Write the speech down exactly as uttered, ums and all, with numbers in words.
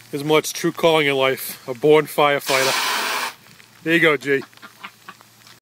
is Mutt's true calling in life, a born firefighter. There you go, G.